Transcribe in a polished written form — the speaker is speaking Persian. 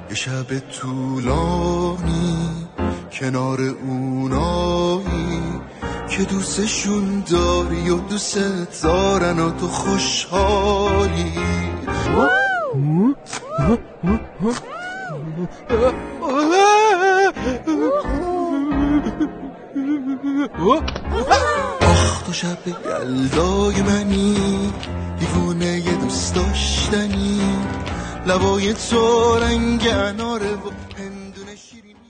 یه شب طولانی کنار اونایی که دوستشون داری و دوست دارن و تو خوشحالی. آخ تو شب یلدای منی، دیوونه یه دوست داشتنی، لبای تو رنگ اناره و هندونه شیرینی.